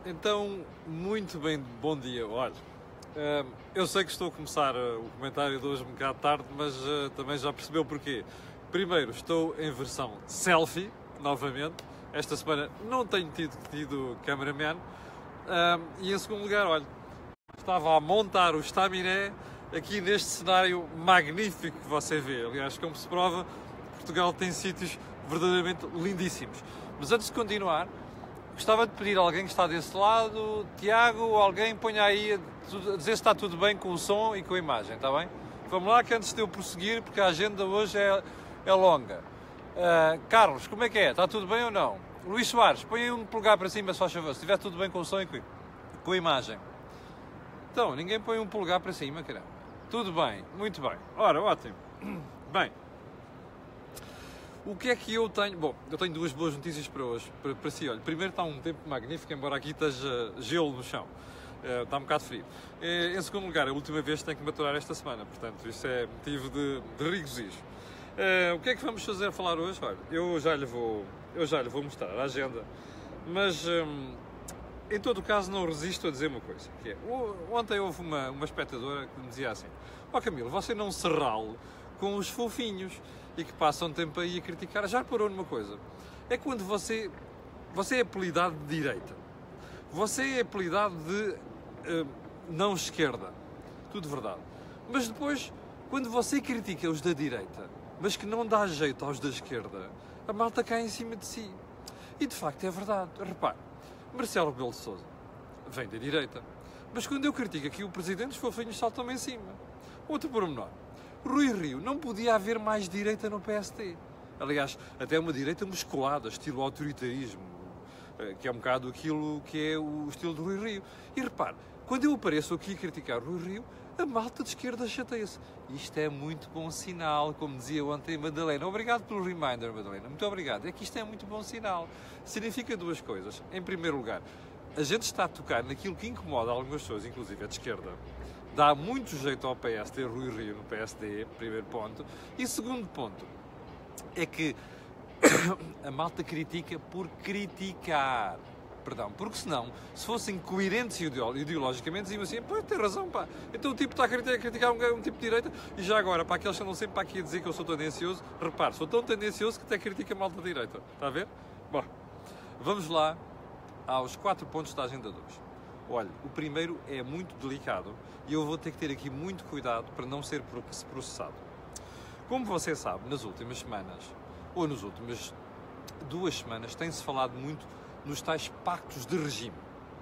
Então, muito bem, bom dia. Olha, eu sei que estou a começar o comentário de hoje um bocado tarde, mas também já percebeu porquê. Primeiro, estou em versão selfie, novamente. Esta semana não tenho tido cameraman. E em segundo lugar, olha, estava a montar o estaminé aqui neste cenário magnífico que você vê. Aliás, como se prova, Portugal tem sítios verdadeiramente lindíssimos. Mas antes de continuar, gostava de pedir a alguém que está desse lado, Tiago, alguém ponha aí a dizer se está tudo bem com o som e com a imagem, está bem? Vamos lá que antes de eu prosseguir, porque a agenda hoje é longa. Carlos, como é que é? Está tudo bem ou não? Luís Soares, põe aí um polegar para cima, se faz favor, se estiver tudo bem com o som e com a imagem. Então, ninguém põe um polegar para cima, caramba. Tudo bem, muito bem. Ora, ótimo. Bem, o que é que eu tenho? Bom, eu tenho duas boas notícias para hoje, para si. Olha, primeiro está um tempo magnífico, embora aqui esteja gelo no chão. Está um bocado frio. Em segundo lugar, a última vez tenho que maturar esta semana, portanto, isso é motivo de regozijo. O que é que vamos falar hoje? Olha, eu já lhe vou mostrar a agenda, mas em todo o caso não resisto a dizer uma coisa, que é, ontem houve uma espectadora que me dizia assim: ó Camilo, você não se rale com os fofinhos e que passam tempo aí a criticar. Já reparou numa coisa? É quando você é apelidado de direita, você é apelidado de não esquerda, tudo verdade, mas depois, quando você critica os da direita, mas que não dá jeito aos da esquerda, a malta cai em cima de si. E de facto é verdade. Repare, Marcelo Rebelo de Sousa vem da direita, mas quando eu critico aqui o Presidente, os fofinhos saltam-me em cima. Outro pormenor: Rui Rio, não podia haver mais direita no PSD. Aliás, até uma direita musculada, estilo autoritarismo, que é um bocado aquilo que é o estilo do Rui Rio. E repare, quando eu apareço aqui a criticar Rui Rio, a malta de esquerda chateia-se. Isto é muito bom sinal, como dizia ontem Madalena. Obrigado pelo reminder, Madalena. Muito obrigado. É que isto é muito bom sinal. Significa duas coisas. Em primeiro lugar, a gente está a tocar naquilo que incomoda algumas pessoas, inclusive a de esquerda. Dá muito jeito ao PS ter Rui Rio no PSD, primeiro ponto. E segundo ponto, é que a malta critica por criticar. Perdão, porque senão, se fossem coerentes ideologicamente, diziam assim: pois, tem razão, pá, então o tipo está a criticar um tipo de direita, e já agora, para aqueles que andam sempre para aqui a dizer que eu sou tendencioso, repare, sou tão tendencioso que até critica a malta da direita, está a ver? Bom, vamos lá aos 4 pontos da agenda de hoje. Olha, o primeiro é muito delicado e eu vou ter que ter aqui muito cuidado para não ser processado. Como você sabe, nas últimas semanas, ou nas últimas 2 semanas, tem-se falado muito nos tais pactos de regime.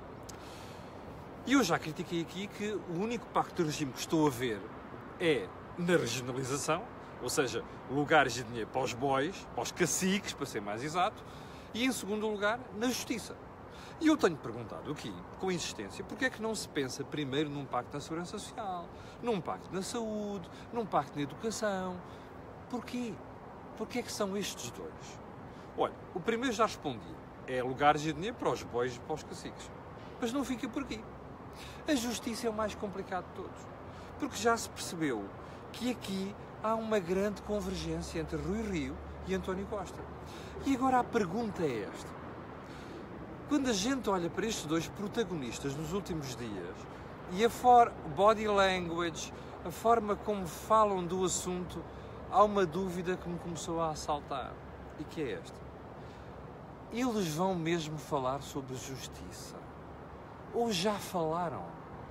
E eu já critiquei aqui que o único pacto de regime que estou a ver é na regionalização, ou seja, lugares e dinheiro para os bois, para os caciques, para ser mais exato, e em segundo lugar, na justiça. E eu tenho perguntado aqui, com insistência, porque é que não se pensa primeiro num pacto na segurança social, num pacto na saúde, num pacto na educação? Porquê? Porquê é que são estes dois? Olha, o primeiro já respondi. É lugares e dinheiro para os bois e para os caciques. Mas não fica por aqui. A justiça é o mais complicado de todos. Porque já se percebeu que aqui há uma grande convergência entre Rui Rio e António Costa. E agora a pergunta é esta. Quando a gente olha para estes dois protagonistas nos últimos dias e a body language, a forma como falam do assunto, há uma dúvida que me começou a assaltar. E que é esta. Eles vão mesmo falar sobre justiça? Ou já falaram?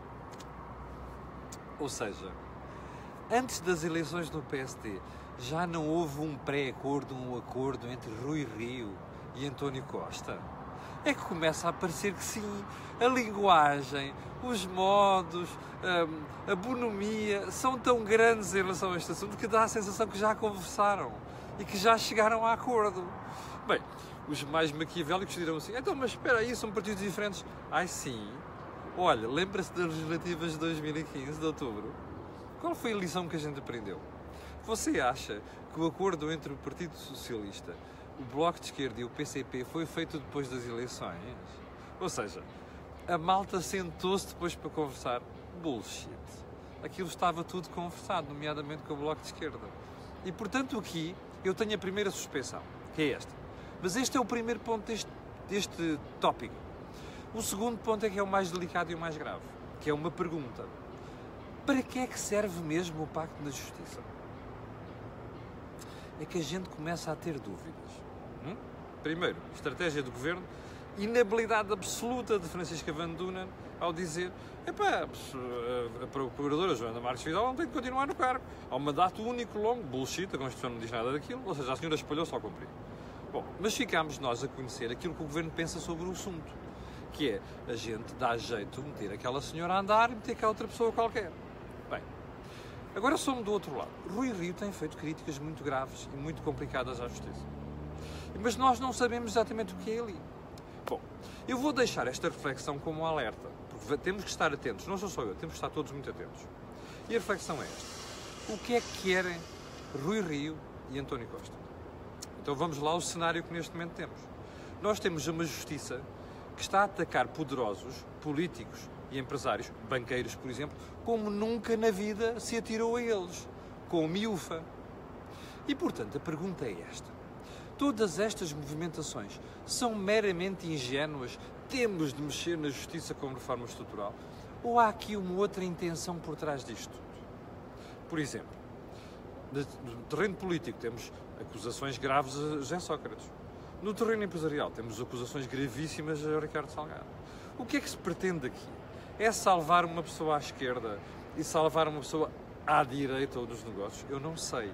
Ou seja, antes das eleições no PSD, já não houve um pré-acordo, um acordo entre Rui Rio e António Costa? É que começa a parecer que sim, a linguagem, os modos, a bonomia são tão grandes em relação a este assunto que dá a sensação que já conversaram e que já chegaram a acordo. Bem, os mais maquiavélicos dirão assim: então, mas espera aí, são partidos diferentes. Ai sim, olha, lembra-se das legislativas de 2015, de outubro? Qual foi a lição que a gente aprendeu? Você acha que o acordo entre o Partido Socialista, o Bloco de Esquerda e o PCP foi feito depois das eleições? Ou seja, a malta sentou-se depois para conversar? Bullshit. Aquilo estava tudo conversado, nomeadamente com o Bloco de Esquerda. E, portanto, aqui eu tenho a primeira suspeição, que é esta. Mas este é o primeiro ponto deste tópico. O segundo ponto é que é o mais delicado e o mais grave, que é uma pergunta. Para que é que serve mesmo o Pacto da Justiça? É que a gente começa a ter dúvidas. Primeiro, estratégia do Governo, inabilidade absoluta de Francisca Van Dunen ao dizer a Procuradora Joana Marques Vidal não tem de continuar no cargo. Há um mandato único, longo, bullshit, a Constituição não diz nada daquilo, ou seja, a senhora espalhou-se ao cumprir. Bom, mas ficámos nós a conhecer aquilo que o Governo pensa sobre o assunto, que é, a gente dá jeito de meter aquela senhora a andar e meter cá outra pessoa qualquer. Bem, agora somos do outro lado. Rui Rio tem feito críticas muito graves e muito complicadas à Justiça. Mas nós não sabemos exatamente o que é ali. Bom, eu vou deixar esta reflexão como um alerta, porque temos que estar atentos, não sou só eu, temos que estar todos muito atentos. E a reflexão é esta. O que é que querem Rui Rio e António Costa? Então vamos lá ao cenário que neste momento temos. Nós temos uma justiça que está a atacar poderosos, políticos e empresários, banqueiros, por exemplo, como nunca na vida se atirou a eles, com miúfa. E, portanto, a pergunta é esta. Todas estas movimentações são meramente ingênuas? Temos de mexer na justiça com reforma estrutural? Ou há aqui uma outra intenção por trás disto tudo? Por exemplo, no terreno político temos acusações graves a José Sócrates. No terreno empresarial temos acusações gravíssimas a Ricardo Salgado. O que é que se pretende aqui? É salvar uma pessoa à esquerda e salvar uma pessoa à direita ou dos negócios? Eu não sei.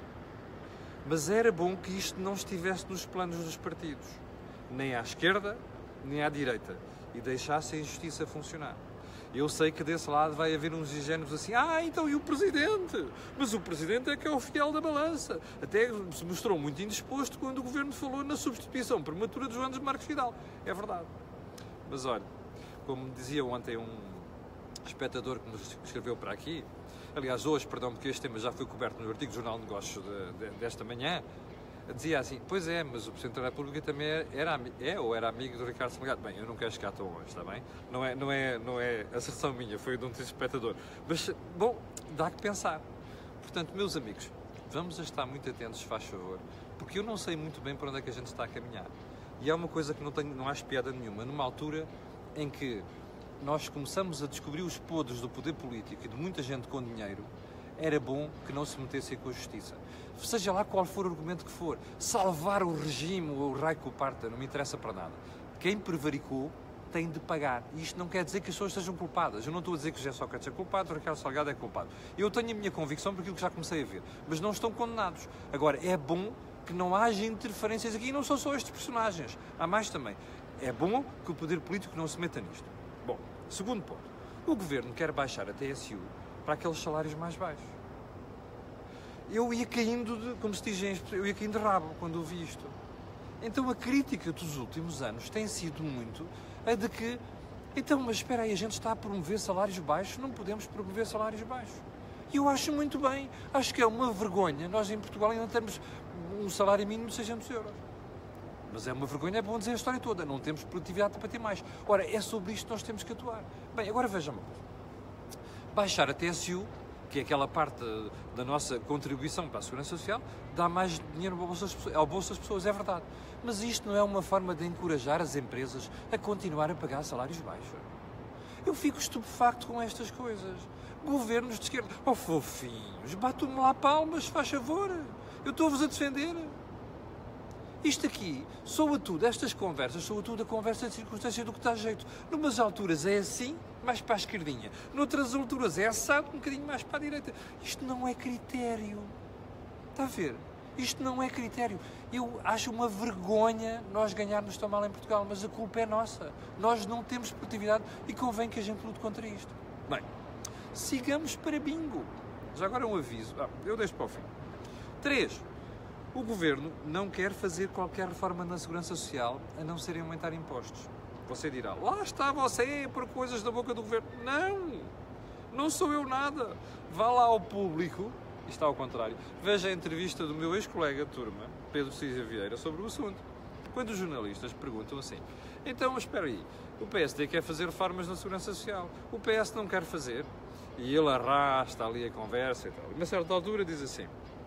Mas era bom que isto não estivesse nos planos dos partidos, nem à esquerda, nem à direita, e deixasse a injustiça funcionar. Eu sei que desse lado vai haver uns ingênuos assim, então e o Presidente? Mas o Presidente é que é o fiel da balança. Até se mostrou muito indisposto quando o Governo falou na substituição prematura de Joana Marques Vidal. É verdade. Mas olha, como dizia ontem um espectador que nos escreveu para aqui, aliás, hoje, perdão, porque este tema já foi coberto no artigo do Jornal de Negócios desta manhã, dizia assim, pois é, mas o Presidente da República também era amigo do Ricardo Salgado. Bem, eu não quero chegar tão longe, está bem? Não é asserção minha, foi de um espectador. Mas, bom, dá que pensar. Portanto, meus amigos, vamos a estar muito atentos, se faz favor, porque eu não sei muito bem para onde é que a gente está a caminhar. E é uma coisa que não acho piada nenhuma. Numa altura em que nós começamos a descobrir os podres do poder político e de muita gente com dinheiro, era bom que não se metessem com a justiça. Seja lá qual for o argumento que for, salvar o regime ou o raio que o parta, não me interessa para nada. Quem prevaricou tem de pagar. E isto não quer dizer que as pessoas sejam culpadas. Eu não estou a dizer que o José Sócrates é culpado, o Ricardo Salgado é culpado. Eu tenho a minha convicção por aquilo que já comecei a ver. Mas não estão condenados. Agora, é bom que não haja interferências aqui. E não são só estes personagens. Há mais também. É bom que o poder político não se meta nisto. Bom, segundo ponto. O Governo quer baixar a TSU para aqueles salários mais baixos. Eu ia caindo, como se diz, eu ia caindo de rabo quando ouvi isto. Então a crítica dos últimos anos tem sido muito a de que, então, mas espera aí, a gente está a promover salários baixos, não podemos promover salários baixos. E eu acho muito bem, acho que é uma vergonha, nós em Portugal ainda temos um salário mínimo de 600 euros. Mas é uma vergonha, é bom dizer a história toda, não temos produtividade para ter mais. Ora, é sobre isto que nós temos que atuar. Bem, agora veja uma coisa. Baixar a TSU, que é aquela parte da nossa contribuição para a Segurança Social, dá mais dinheiro ao bolso das pessoas, é verdade. Mas isto não é uma forma de encorajar as empresas a continuar a pagar salários baixos. Eu fico estupefacto com estas coisas. Governos de esquerda, fofinhos, batam-me lá palmas, faz favor. Eu estou-vos a defender. Isto aqui soa tudo, estas conversas, soa tudo a conversa de circunstância do que está a jeito. Numas alturas é assim, mais para a esquerdinha. Noutras alturas é assado, um bocadinho mais para a direita. Isto não é critério. Está a ver? Isto não é critério. Eu acho uma vergonha nós ganharmos tão mal em Portugal, mas a culpa é nossa. Nós não temos produtividade e convém que a gente lute contra isto. Bem, sigamos para bingo. Já agora um aviso. Eu deixo para o fim. 3. O Governo não quer fazer qualquer reforma na Segurança Social a não ser aumentar impostos. Você dirá, lá está você por coisas da boca do Governo. Não sou eu nada. Vá lá ao público, e está ao contrário, veja a entrevista do meu ex-colega de turma, Pedro Cisa Vieira, sobre o assunto. Quando os jornalistas perguntam assim, então, mas espera aí, o PSD quer fazer reformas na Segurança Social, o PS não quer fazer, e ele arrasta ali a conversa e tal. E a certa altura diz assim,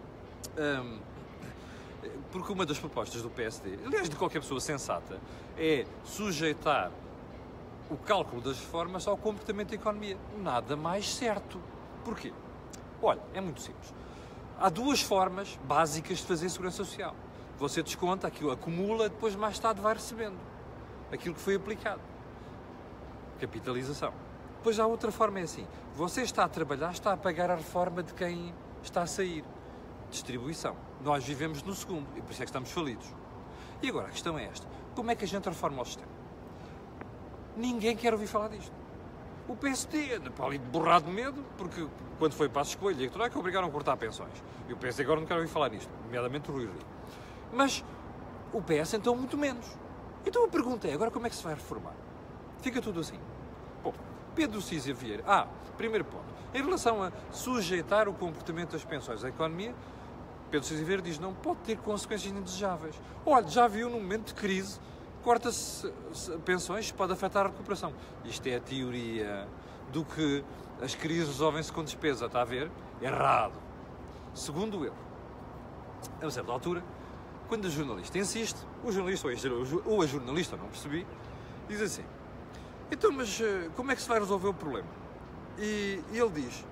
porque uma das propostas do PSD, aliás de qualquer pessoa sensata, é sujeitar o cálculo das reformas ao comportamento da economia. Nada mais certo. Porquê? Olha, é muito simples. Há duas formas básicas de fazer segurança social. Você desconta, aquilo acumula, depois mais tarde vai recebendo aquilo que foi aplicado. Capitalização. Depois há outra forma, é assim. Você está a trabalhar, está a pagar a reforma de quem está a sair. Distribuição. Nós vivemos no segundo e por isso é que estamos falidos. E agora, a questão é esta. Como é que a gente reforma o sistema? Ninguém quer ouvir falar disto. O PSD anda para ali borrado de medo, porque quando foi para a escolha, é que obrigaram a cortar pensões. E o PSD agora não quer ouvir falar nisto, nomeadamente o Rui Rio. Mas o PS então muito menos. Então a pergunta é, agora como é que se vai reformar? Fica tudo assim. Bom, Pedro Cisa Vieira. Primeiro ponto. Em relação a sujeitar o comportamento das pensões à economia, Pedro Cisa Vieira diz não pode ter consequências indesejáveis. Olha, já viu num momento de crise, corta-se pensões, pode afetar a recuperação. Isto é a teoria do que as crises resolvem-se com despesa, está a ver? Errado. Segundo erro. A uma certa altura, quando o jornalista insiste, o jornalista ou a jornalista, não percebi, diz assim, então, mas como é que se vai resolver o problema? E ele diz,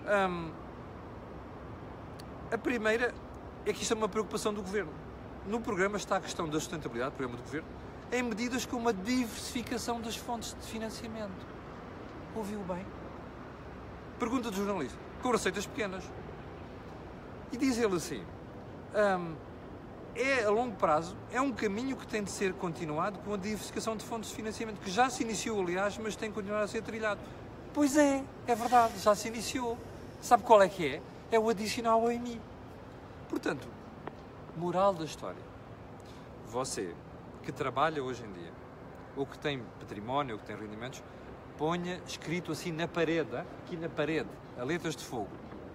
a primeira é que isto é uma preocupação do Governo. No programa está a questão da sustentabilidade, do programa do Governo, em medidas como a diversificação das fontes de financiamento. Ouviu bem? Pergunta do jornalista, com receitas pequenas. E diz ele assim, a longo prazo, é um caminho que tem de ser continuado com a diversificação de fontes de financiamento, que já se iniciou, aliás, mas tem que continuar a ser trilhado. Pois é verdade, já se iniciou. Sabe qual é que é? É o adicional ao IMI. Portanto, moral da história. Você que trabalha hoje em dia, ou que tem património, ou que tem rendimentos, ponha escrito assim na parede, aqui na parede, a letras de fogo.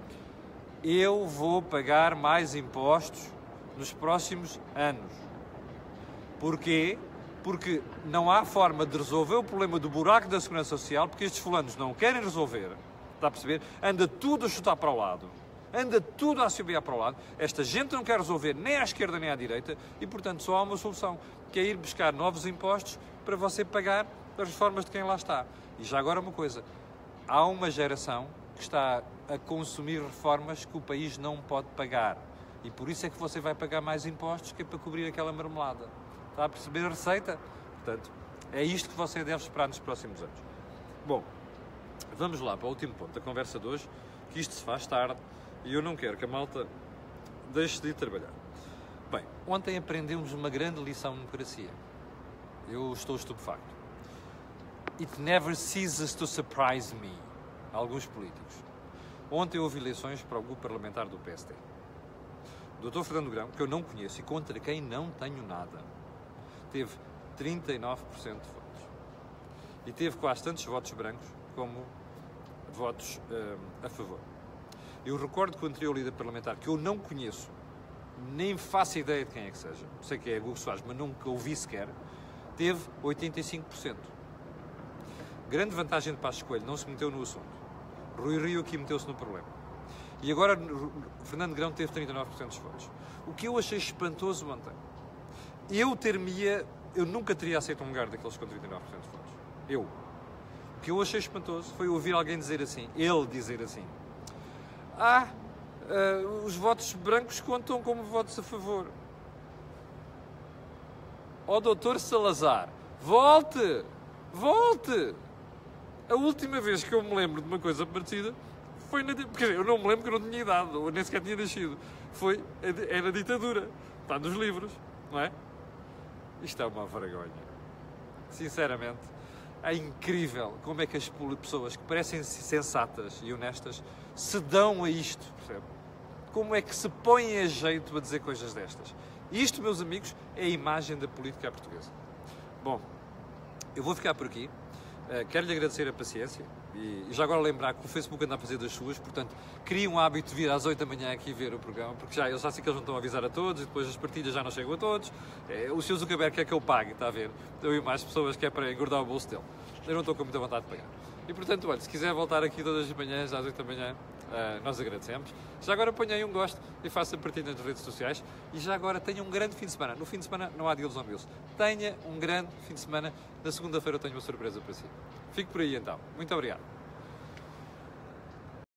Eu vou pagar mais impostos nos próximos anos. Porquê? Porque não há forma de resolver o problema do buraco da segurança social, porque estes fulanos não querem resolver, está a perceber? Anda tudo a chutar para o lado, anda tudo a assobiar para o lado, esta gente não quer resolver nem à esquerda nem à direita e, portanto, só há uma solução, que é ir buscar novos impostos para você pagar as reformas de quem lá está. E já agora uma coisa, há uma geração que está a consumir reformas que o país não pode pagar. E por isso é que você vai pagar mais impostos, que é para cobrir aquela marmelada. Está a perceber a receita? Portanto, é isto que você deve esperar nos próximos anos. Bom, vamos lá para o último ponto da conversa de hoje, que isto se faz tarde e eu não quero que a malta deixe de ir trabalhar. Bem, ontem aprendemos uma grande lição de democracia. Eu estou estupefacto. It never ceases to surprise me. Alguns políticos. Ontem houve eleições para o grupo parlamentar do PSD. O Dr. Fernando Grão, que eu não conheço e contra quem não tenho nada, teve 39% de votos. E teve quase tantos votos brancos como votos a favor. Eu recordo que o anterior líder parlamentar, que eu não conheço, nem faço ideia de quem é que seja, sei que é Hugo Soares, mas nunca ouvi sequer, teve 85%. Grande vantagem de Passos Coelho, não se meteu no assunto. Rui Rio aqui meteu-se no problema. E agora Fernando Grão teve 39% dos votos. O que eu achei espantoso ontem, eu nunca teria aceito um lugar daqueles com 39% de votos. O que eu achei espantoso foi ouvir alguém dizer assim, ele dizer assim, os votos brancos contam como votos a favor. Doutor Salazar, volte! A última vez que eu me lembro de uma coisa parecida foi na... Quer dizer, eu não me lembro que eu não tinha idade, ou nem sequer tinha nascido. É na ditadura. Está nos livros, não é? Isto é uma vergonha. Sinceramente, é incrível como é que as pessoas que parecem sensatas e honestas se dão a isto, percebe? Como é que se põem a jeito a dizer coisas destas. Isto, meus amigos, é a imagem da política portuguesa. Bom, eu vou ficar por aqui. Quero-lhe agradecer a paciência e já agora lembrar que o Facebook anda a fazer das suas, portanto, cria um hábito de vir às 8 da manhã aqui ver o programa, porque eu já sei que eles não estão a avisar a todos e depois as partilhas já não chegam a todos. O Sr. Zuckerberg quer que eu pague, está a ver? Eu e mais pessoas que é para engordar o bolso dele. Eu não estou com muita vontade de pagar. E portanto, olha, se quiser voltar aqui todas as manhãs às 8 da manhã, nós agradecemos. Já agora ponha aí um gosto e faça partilha nas redes sociais. E já agora tenha um grande fim de semana. No fim de semana não há deals on bills. Tenha um grande fim de semana. Na segunda-feira eu tenho uma surpresa para si. Fique por aí então. Muito obrigado.